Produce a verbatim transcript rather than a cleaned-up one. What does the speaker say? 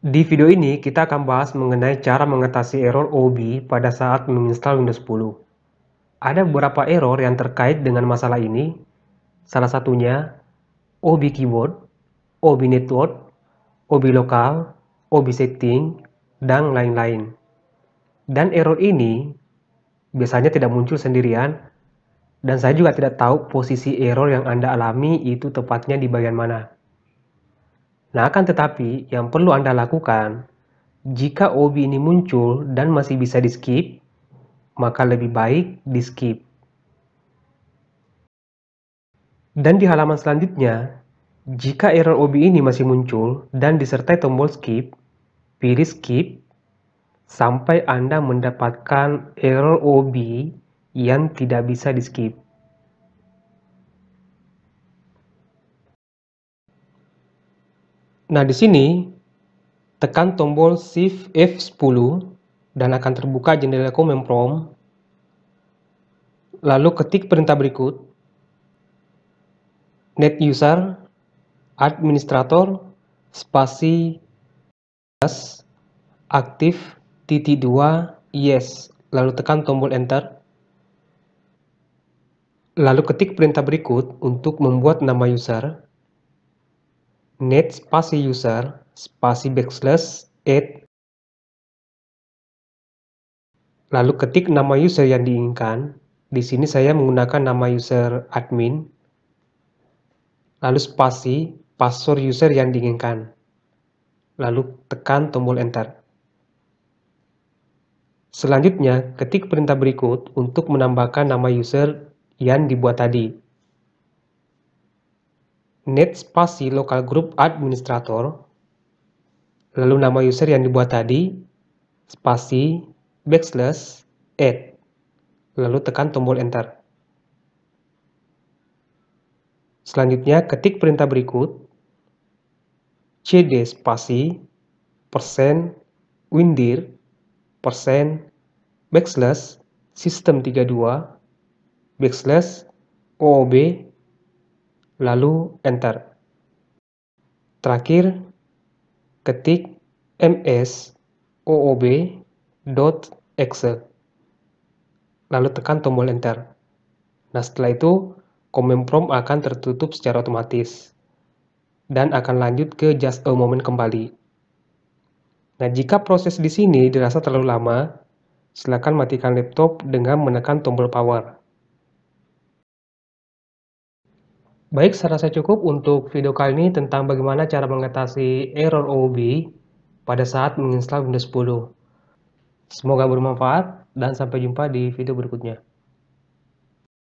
Di video ini kita akan bahas mengenai cara mengatasi error O B pada saat menginstal Windows sepuluh. Ada beberapa error yang terkait dengan masalah ini, salah satunya O B keyboard, O B network, O B lokal, O B setting, dan lain-lain. Dan error ini biasanya tidak muncul sendirian, dan saya juga tidak tahu posisi error yang Anda alami itu tepatnya di bagian mana. Nah, akan tetapi yang perlu Anda lakukan, jika O B ini muncul dan masih bisa di-skip, maka lebih baik di-skip. Dan di halaman selanjutnya, jika error O B ini masih muncul dan disertai tombol skip, pilih skip sampai Anda mendapatkan error O B yang tidak bisa di-skip. Nah, di sini tekan tombol Shift F sepuluh dan akan terbuka jendela command prompt. Lalu ketik perintah berikut: net user administrator spasi plus aktif titik dua yes, lalu tekan tombol enter. Lalu ketik perintah berikut untuk membuat nama user: net spasi user spasi backslash add. Lalu ketik nama user yang diinginkan. Di sini saya menggunakan nama user admin. Lalu spasi password user yang diinginkan. Lalu tekan tombol enter. Selanjutnya, ketik perintah berikut untuk menambahkan nama user yang dibuat tadi. Net spasi local group administrator. Lalu nama user yang dibuat tadi, spasi backslash add. Lalu tekan tombol enter. Selanjutnya, ketik perintah berikut: cd spasi persen windir persen backslash sistem tiga puluh dua backslash oob, lalu enter. Terakhir, ketik ms oob.exe, lalu tekan tombol enter. Nah, setelah itu command prompt akan tertutup secara otomatis dan akan lanjut ke just a moment kembali. Nah, jika proses di sini dirasa terlalu lama, silakan matikan laptop dengan menekan tombol power. Baik, saya rasa cukup untuk video kali ini tentang bagaimana cara mengatasi error O B pada saat menginstal Windows sepuluh. Semoga bermanfaat dan sampai jumpa di video berikutnya.